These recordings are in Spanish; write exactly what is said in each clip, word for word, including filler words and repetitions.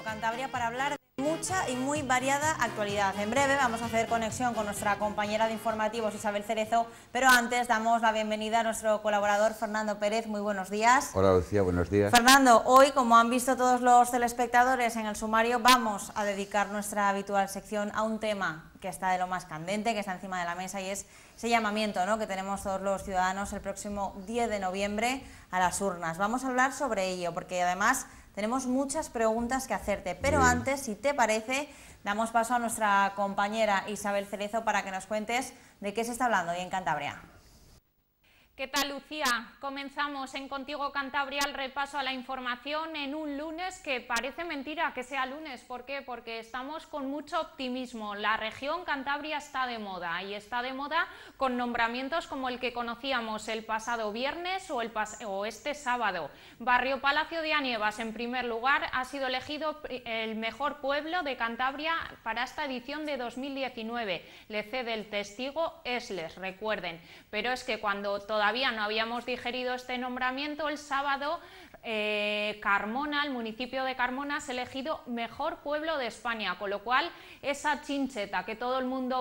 Cantabria para hablar de mucha y muy variada actualidad. En breve vamos a hacer conexión con nuestra compañera de informativos Isabel Cerezo, pero antes damos la bienvenida a nuestro colaborador Fernando Pérez. Muy buenos días. Hola Lucía, buenos días. Fernando, hoy, como han visto todos los telespectadores en el sumario, vamos a dedicar nuestra habitual sección a un tema que está de lo más candente, que está encima de la mesa, y es ese llamamiento, ¿no?, que tenemos todos los ciudadanos el próximo diez de noviembre a las urnas. Vamos a hablar sobre ello, porque además tenemos muchas preguntas que hacerte, pero Bien. antes, si te parece, damos paso a nuestra compañera Isabel Cerezo para que nos cuentes de qué se está hablando hoy en Cantabria. ¿Qué tal, Lucía? Comenzamos en Contigo Cantabria el repaso a la información en un lunes que parece mentira que sea lunes. ¿Por qué? Porque estamos con mucho optimismo. La región Cantabria está de moda, y está de moda con nombramientos como el que conocíamos el pasado viernes o, el pas o este sábado. Barrio Palacio de Anievas, en primer lugar, ha sido elegido el mejor pueblo de Cantabria para esta edición de dos mil diecinueve. Le cede el testigo Esles, recuerden. Pero es que cuando todavía Todavía no habíamos digerido este nombramiento, el sábado eh, Carmona, el municipio de Carmona, es elegido mejor pueblo de España, con lo cual esa chincheta que todo el mundo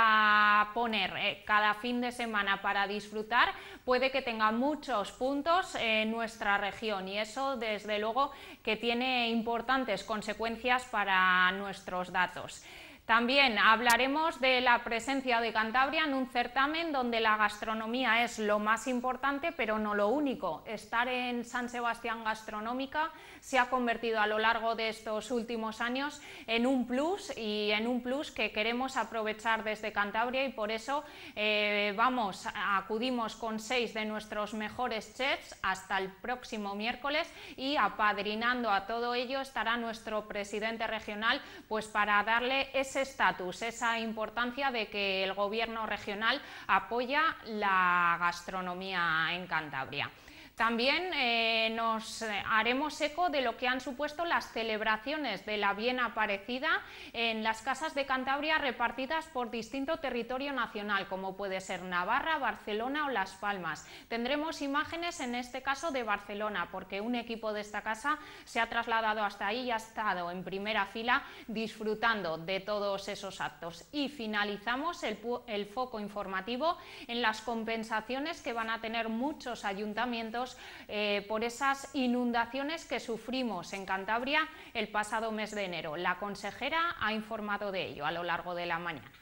busca poner eh, cada fin de semana para disfrutar, puede que tenga muchos puntos en nuestra región, y eso desde luego que tiene importantes consecuencias para nuestros datos. También hablaremos de la presencia de Cantabria en un certamen donde la gastronomía es lo más importante, pero no lo único. Estar en San Sebastián Gastronómica se ha convertido a lo largo de estos últimos años en un plus, y en un plus que queremos aprovechar desde Cantabria, y por eso eh, vamos, acudimos con seis de nuestros mejores chefs hasta el próximo miércoles, y apadrinando a todo ello estará nuestro presidente regional, pues para darle ese estatus, esa importancia de que el gobierno regional apoya la gastronomía en Cantabria. También eh, nos haremos eco de lo que han supuesto las celebraciones de la Bien Aparecida en las casas de Cantabria repartidas por distinto territorio nacional, como puede ser Navarra, Barcelona o Las Palmas. Tendremos imágenes en este caso de Barcelona, porque un equipo de esta casa se ha trasladado hasta ahí y ha estado en primera fila disfrutando de todos esos actos. Y finalizamos el, el foco informativo en las compensaciones que van a tener muchos ayuntamientos Eh, por esas inundaciones que sufrimos en Cantabria el pasado mes de enero. La consejera ha informado de ello a lo largo de la mañana.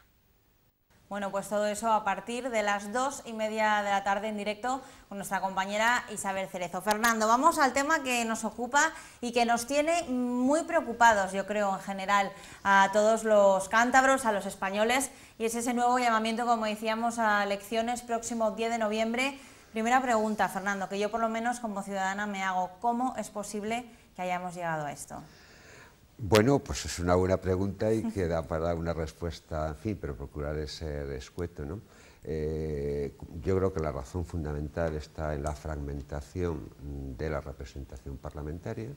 Bueno, pues todo eso a partir de las dos y media de la tarde en directo con nuestra compañera Isabel Cerezo. Fernando, vamos al tema que nos ocupa y que nos tiene muy preocupados, yo creo, en general, a todos los cántabros, a los españoles, y es ese nuevo llamamiento, como decíamos, a elecciones próximo diez de noviembre. Primera pregunta, Fernando, que yo por lo menos como ciudadana me hago: ¿cómo es posible que hayamos llegado a esto? Bueno, pues es una buena pregunta y queda para dar una respuesta, en fin, pero procuraré ser escueto, ¿no? Eh, yo creo que la razón fundamental está en la fragmentación de la representación parlamentaria.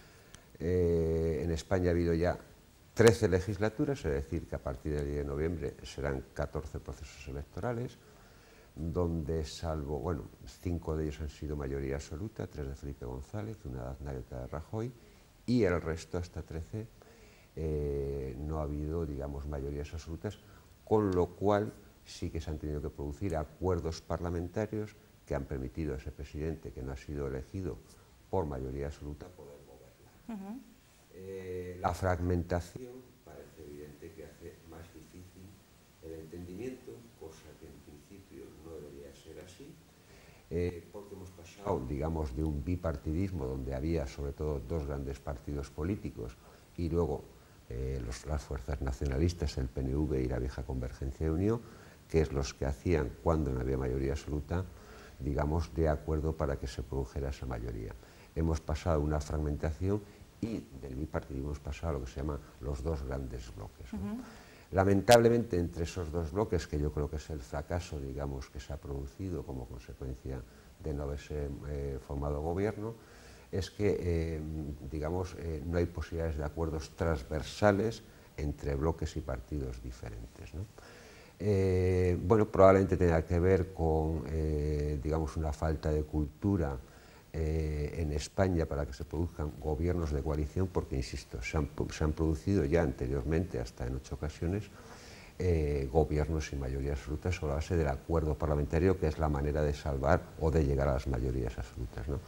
Eh, en España ha habido ya trece legislaturas, es decir, que a partir del diez de noviembre serán catorce procesos electorales, donde salvo, bueno, cinco de ellos han sido mayoría absoluta, tres de Felipe González, una de Aznar y otra de Rajoy, y el resto, hasta trece, eh, no ha habido, digamos, mayorías absolutas, con lo cual sí que se han tenido que producir acuerdos parlamentarios que han permitido a ese presidente, que no ha sido elegido por mayoría absoluta, poder gobernar. Uh-huh. eh, la fragmentación parece evidente que hace más difícil el entendimiento, cosa que en principio no debería ser así, eh, porque hemos pasado, digamos, de un bipartidismo donde había sobre todo dos grandes partidos políticos y luego eh, los, las fuerzas nacionalistas, el P N V y la vieja Convergencia de Unión, que es los que hacían, cuando no había mayoría absoluta, digamos, de acuerdo para que se produjera esa mayoría. Hemos pasado una fragmentación y del bipartidismo hemos pasado a lo que se llama los dos grandes bloques, ¿no? Uh-huh. Lamentablemente, entre esos dos bloques, que yo creo que es el fracaso, digamos, que se ha producido como consecuencia de no haberse eh, formado gobierno, es que, eh, digamos, eh, no hay posibilidades de acuerdos transversales entre bloques y partidos diferentes, ¿no? Eh, bueno, probablemente tenga que ver con, eh, digamos, una falta de cultura eh, en España para que se produzcan gobiernos de coalición, porque, insisto, se han, se han producido ya anteriormente, hasta en ocho ocasiones, eh, gobiernos sin mayoría absoluta sobre la base del acuerdo parlamentario, que es la manera de salvar o de llegar a las mayorías absolutas, ¿no?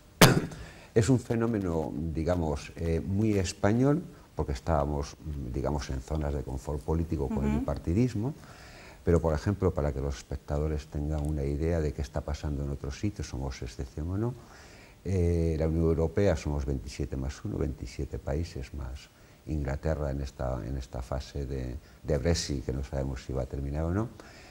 Es un fenómeno, digamos, eh, muy español, porque estábamos, digamos, en zonas de confort político con uh-huh. el bipartidismo, pero, por ejemplo, para que los espectadores tengan una idea de qué está pasando en otros sitios, somos excepción o no, eh, la Unión Europea somos veintisiete más uno, veintisiete países más Inglaterra en esta, en esta fase de, de Brexit, que no sabemos si va a terminar o no.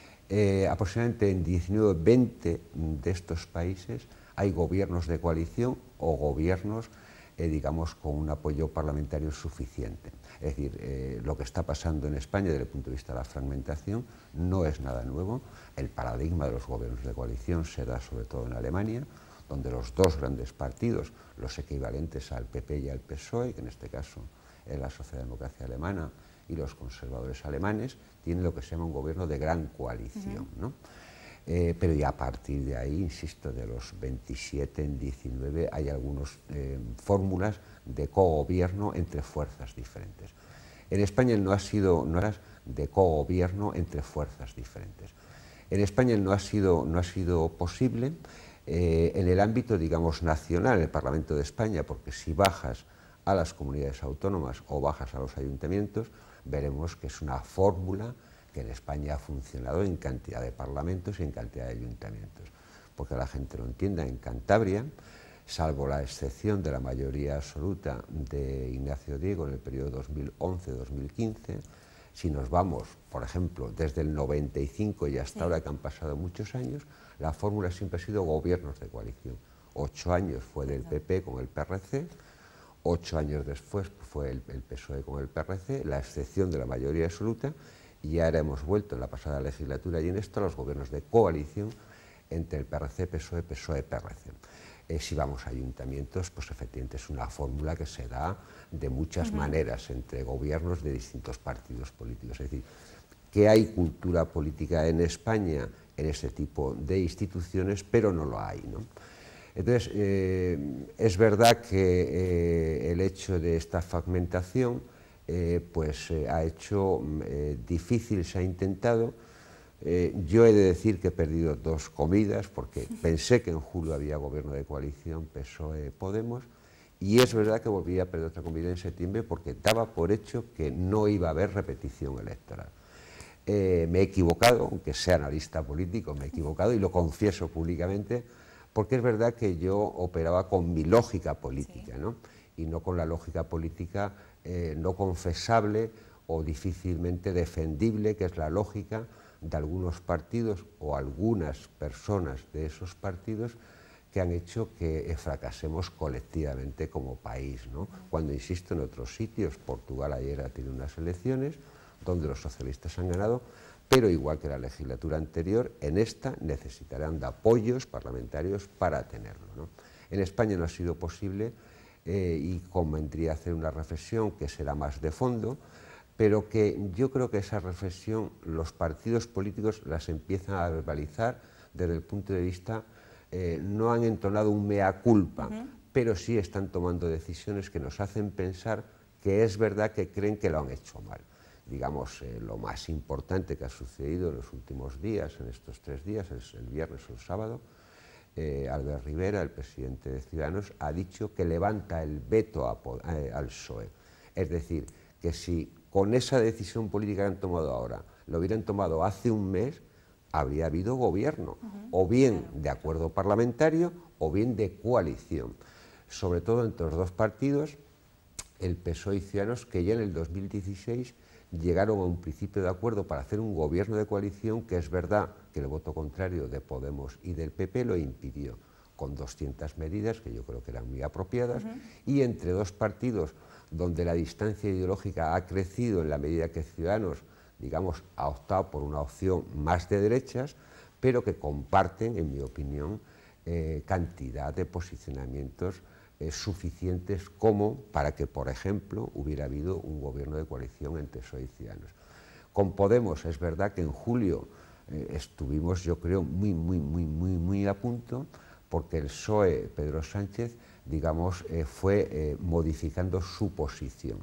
Eh, aproximadamente en diecinueve, veinte de estos países hay gobiernos de coalición o gobiernos, eh, digamos, con un apoyo parlamentario suficiente. Es decir, eh, lo que está pasando en España desde el punto de vista de la fragmentación no es nada nuevo. El paradigma de los gobiernos de coalición se da sobre todo en Alemania, donde los dos grandes partidos, los equivalentes al P P y al P S O E, que en este caso es la Socialdemocracia Alemana y los conservadores alemanes, tienen lo que se llama un gobierno de gran coalición, uh-huh. ¿no? Eh, pero ya a partir de ahí, insisto, de los veintisiete en diecinueve hay algunas eh, fórmulas de cogobierno entre fuerzas diferentes. En España no ha sido no era de cogobierno entre fuerzas diferentes. En España no ha sido, no ha sido posible eh, en el ámbito, digamos, nacional, en el Parlamento de España, porque si bajas a las comunidades autónomas o bajas a los ayuntamientos, veremos que es una fórmula que en España ha funcionado en cantidad de parlamentos y en cantidad de ayuntamientos. Porque la gente lo entienda, en Cantabria, salvo la excepción de la mayoría absoluta de Ignacio Diego en el periodo dos mil once dos mil quince, si nos vamos, por ejemplo, desde el noventa y cinco y hasta sí. ahora, que han pasado muchos años, la fórmula siempre ha sido gobiernos de coalición. Ocho años fue del P P con el P R C, ocho años después fue el, el P S O E con el P R C, la excepción de la mayoría absoluta, y ahora hemos vuelto en la pasada legislatura y en esto a los gobiernos de coalición entre el P R C, P S O E, P S O E, P R C. Eh, si vamos a ayuntamientos, pues efectivamente es una fórmula que se da de muchas uh-huh. maneras entre gobiernos de distintos partidos políticos. Es decir, que hay cultura política en España en ese tipo de instituciones, pero no lo hay, ¿no? Entonces, eh, es verdad que eh, el hecho de esta fragmentación Eh, pues eh, ha hecho eh, difícil, se ha intentado. Eh, yo he de decir que he perdido dos comidas porque pensé que en julio había gobierno de coalición P S O E Podemos, y es verdad que volví a perder otra comida en septiembre porque daba por hecho que no iba a haber repetición electoral. Eh, me he equivocado, aunque sea analista político, me he equivocado y lo confieso públicamente, porque es verdad que yo operaba con mi lógica política, ¿no? Y no con la lógica política eh, no confesable o difícilmente defendible, que es la lógica de algunos partidos o algunas personas de esos partidos que han hecho que fracasemos colectivamente como país, ¿no? Cuando, insisto, en otros sitios, Portugal ayer ha tenido unas elecciones donde los socialistas han ganado, pero igual que la legislatura anterior, en esta necesitarán de apoyos parlamentarios para tenerlo, ¿no? En España no ha sido posible. Eh, y convendría hacer una reflexión que será más de fondo, pero que yo creo que esa reflexión los partidos políticos las empiezan a verbalizar desde el punto de vista, eh, no han entonado un mea culpa, uh-huh. pero sí están tomando decisiones que nos hacen pensar que es verdad que creen que lo han hecho mal. Digamos, eh, lo más importante que ha sucedido en los últimos días, en estos tres días, es el viernes o el sábado. Eh, Albert Rivera, el presidente de Ciudadanos, ha dicho que levanta el veto a, eh, al P S O E. Es decir, que si con esa decisión política que han tomado ahora, lo hubieran tomado hace un mes, habría habido gobierno, uh-huh. o bien de acuerdo parlamentario o bien de coalición. Sobre todo entre los dos partidos, el P S O E y Ciudadanos, que ya en el dos mil dieciséis llegaron a un principio de acuerdo para hacer un gobierno de coalición, que es verdad que el voto contrario de Podemos y del P P lo impidió, con doscientas medidas que yo creo que eran muy apropiadas, uh-huh. y entre dos partidos donde la distancia ideológica ha crecido en la medida que Ciudadanos, digamos, ha optado por una opción más de derechas, pero que comparten, en mi opinión, eh, cantidad de posicionamientos eh, suficientes como para que, por ejemplo, hubiera habido un gobierno de coalición entre P S O E y Ciudadanos. Con Podemos es verdad que en julio eh, estuvimos, yo creo, muy, muy, muy, muy, muy a punto, porque el P S O E, Pedro Sánchez, digamos, eh, fue eh, modificando su posición.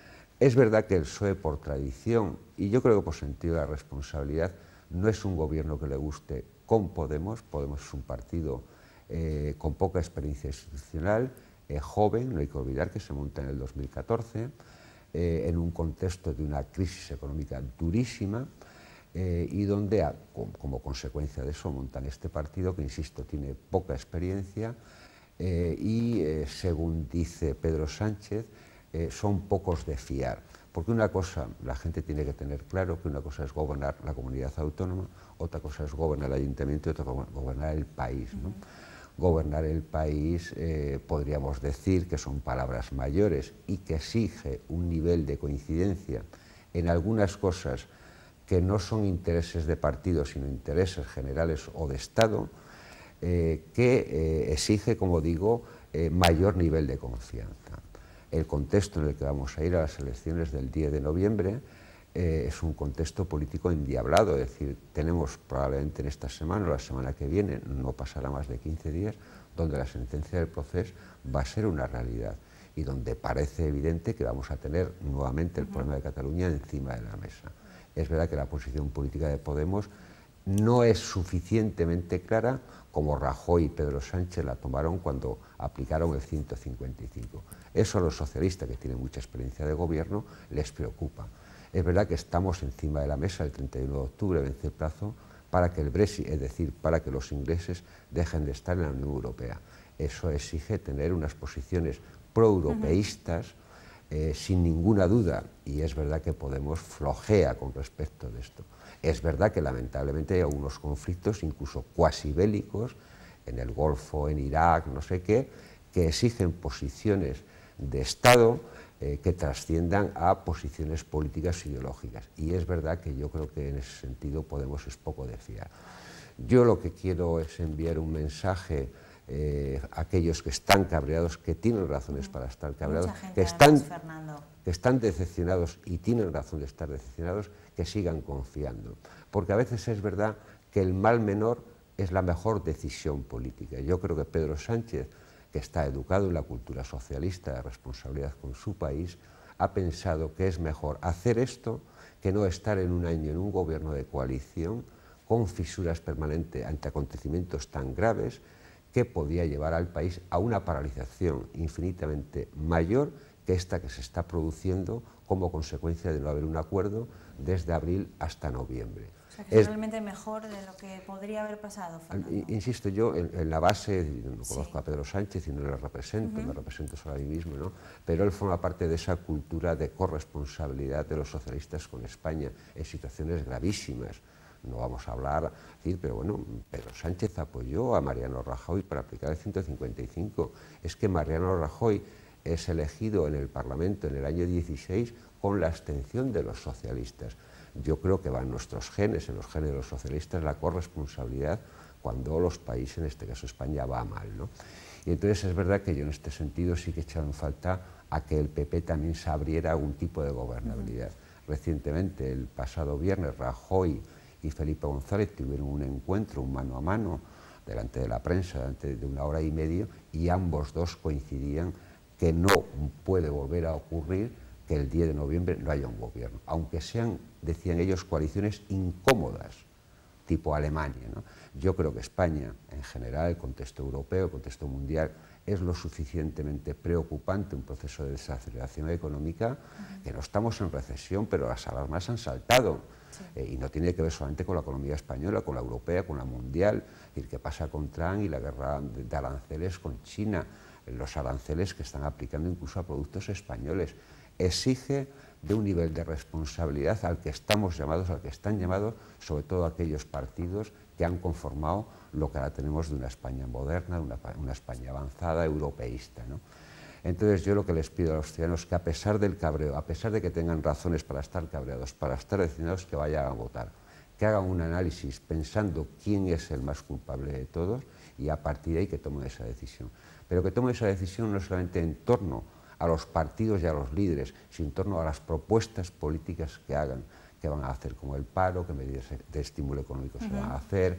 Es verdad que el P S O E, por tradición, y yo creo que por sentido de la responsabilidad, no es un gobierno que le guste con Podemos. Podemos es un partido eh, con poca experiencia institucional, eh, joven, no hay que olvidar que se monta en el dos mil catorce, eh, en un contexto de una crisis económica durísima, eh, y donde, a, como consecuencia de eso, montan este partido que, insisto, tiene poca experiencia, eh, y, eh, según dice Pedro Sánchez, eh, son pocos de fiar. Porque una cosa, la gente tiene que tener claro que una cosa es gobernar la comunidad autónoma, otra cosa es gobernar el ayuntamiento y otra gobernar el país, ¿no? Gobernar el país, eh, podríamos decir que son palabras mayores y que exige un nivel de coincidencia en algunas cosas que no son intereses de partido, sino intereses generales o de Estado, eh, que eh, exige, como digo, eh, mayor nivel de confianza. El contexto en el que vamos a ir a las elecciones del diez de noviembre eh, es un contexto político endiablado, es decir, tenemos probablemente en esta semana o la semana que viene, no pasará más de quince días, donde la sentencia del proceso va a ser una realidad y donde parece evidente que vamos a tener nuevamente el problema de Cataluña encima de la mesa. Es verdad que la posición política de Podemos no es suficientemente clara como Rajoy y Pedro Sánchez la tomaron cuando aplicaron el ciento cincuenta y cinco. Eso a los socialistas, que tienen mucha experiencia de gobierno, les preocupa. Es verdad que estamos encima de la mesa el treinta y uno de octubre, vence el plazo, para que el Brexit, es decir, para que los ingleses dejen de estar en la Unión Europea. Eso exige tener unas posiciones proeuropeístas, uh-huh. eh, sin ninguna duda, y es verdad que Podemos flojea con respecto de esto. Es verdad que lamentablemente hay algunos conflictos, incluso cuasi bélicos, en el Golfo, en Irak, no sé qué, que exigen posiciones de Estado eh, que trasciendan a posiciones políticas ideológicas. Y es verdad que yo creo que en ese sentido Podemos es poco de fiar. Yo lo que quiero es enviar un mensaje eh, a aquellos que están cabreados, que tienen razones para estar cabreados, que están, que están decepcionados y tienen razón de estar decepcionados, que sigan confiando. Porque a veces es verdad que el mal menor es la mejor decisión política. Yo creo que Pedro Sánchez, que está educado en la cultura socialista de responsabilidad con su país, ha pensado que es mejor hacer esto que no estar en un año en un gobierno de coalición con fisuras permanentes ante acontecimientos tan graves que podía llevar al país a una paralización infinitamente mayor que esta que se está produciendo como consecuencia de no haber un acuerdo desde abril hasta noviembre. O sea, que es es realmente mejor de lo que podría haber pasado, Fernando. Insisto, yo en, en la base, no conozco sí. a Pedro Sánchez y no le represento, uh-huh. me represento solo a mí mismo, ¿no? Pero él forma parte de esa cultura de corresponsabilidad de los socialistas con España en situaciones gravísimas. No vamos a hablar, decir, pero bueno, Pedro Sánchez apoyó a Mariano Rajoy para aplicar el ciento cincuenta y cinco. Es que Mariano Rajoy es elegido en el Parlamento en el año dieciséis con la abstención de los socialistas. Yo creo que va en nuestros genes, en los genes de los socialistas, la corresponsabilidad cuando los países, en este caso España, va mal, ¿no? Y entonces es verdad que yo en este sentido sí que he echado en falta a que el P P también se abriera algún tipo de gobernabilidad. Uh-huh. Recientemente, el pasado viernes, Rajoy y Felipe González tuvieron un encuentro, un mano a mano, delante de la prensa, delante de una hora y media, y ambos dos coincidían que no puede volver a ocurrir que el diez de noviembre no haya un gobierno, aunque sean, decían ellos, coaliciones incómodas, tipo Alemania, ¿no? Yo creo que España, en general, el contexto europeo, el contexto mundial, es lo suficientemente preocupante un proceso de desaceleración económica, uh-huh. que no estamos en recesión, pero las alarmas han saltado. Sí. Eh, y no tiene que ver solamente con la economía española, con la europea, con la mundial, es decir, qué pasa con Trump y la guerra de, de aranceles con China, los aranceles que están aplicando incluso a productos españoles. Exige de un nivel de responsabilidad al que estamos llamados, al que están llamados, sobre todo aquellos partidos que han conformado lo que ahora tenemos de una España moderna, de una, una España avanzada, europeísta, ¿no? Entonces yo lo que les pido a los ciudadanos es que a pesar del cabreo, a pesar de que tengan razones para estar cabreados, para estar decepcionados, que vayan a votar, que hagan un análisis pensando quién es el más culpable de todos y a partir de ahí que tomen esa decisión. Pero que tomen esa decisión no solamente en torno a los partidos y a los líderes, sino en torno a las propuestas políticas que hagan, que van a hacer, como el paro, qué medidas de estímulo económico uh-huh. se van a hacer,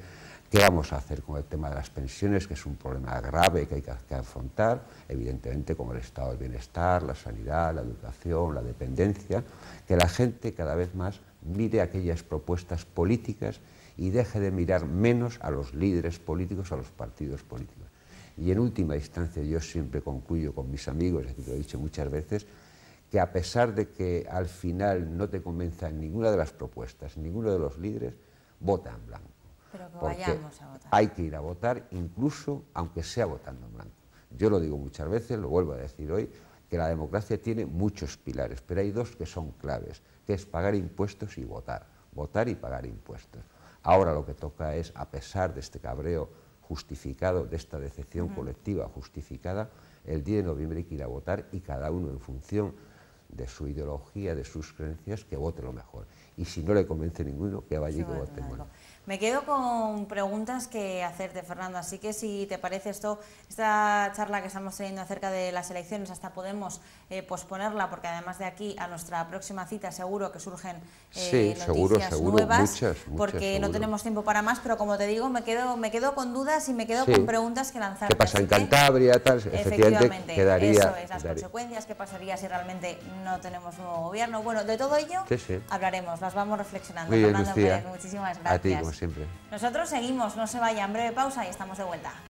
¿Qué vamos a hacer con el tema de las pensiones, que es un problema grave que hay que, que afrontar, evidentemente con el estado del bienestar, la sanidad, la educación, la dependencia? Que la gente cada vez más mire aquellas propuestas políticas y deje de mirar menos a los líderes políticos, a los partidos políticos. Y en última instancia yo siempre concluyo con mis amigos, es decir, lo he dicho muchas veces, que a pesar de que al final no te convenzan ninguna de las propuestas, ninguno de los líderes, vota en blanco. Pero que Porque vayamos a votar. hay que ir a votar, incluso aunque sea votando en blanco. Yo lo digo muchas veces, lo vuelvo a decir hoy, que la democracia tiene muchos pilares, pero hay dos que son claves, que es pagar impuestos y votar. Votar y pagar impuestos. Ahora lo que toca es, a pesar de este cabreo justificado, de esta decepción uh-huh. colectiva justificada, el diez de noviembre hay que ir a votar y cada uno en función de su ideología, de sus creencias, que vote lo mejor. Y si no le convence ninguno, que vaya y que vote mal. Me quedo con preguntas que hacerte, Fernando, así que si te parece esto, esta charla que estamos teniendo acerca de las elecciones, hasta podemos eh, posponerla, porque además de aquí a nuestra próxima cita seguro que surgen eh, sí, noticias seguro, seguro, nuevas, muchas, muchas, porque seguro. no tenemos tiempo para más, pero como te digo, me quedo, me quedo con dudas y me quedo sí. con preguntas que lanzarte. ¿Qué pasa en que, Cantabria? Tal, efectivamente, quedaría, eso es, las quedaría. consecuencias, qué pasaría si realmente no tenemos nuevo gobierno. Bueno, de todo ello sí, sí. hablaremos, las vamos reflexionando. Muy bien, Fernando Lucía. Pérez, muchísimas gracias. A ti, como siempre. Nosotros seguimos, no se vayan, breve pausa y estamos de vuelta.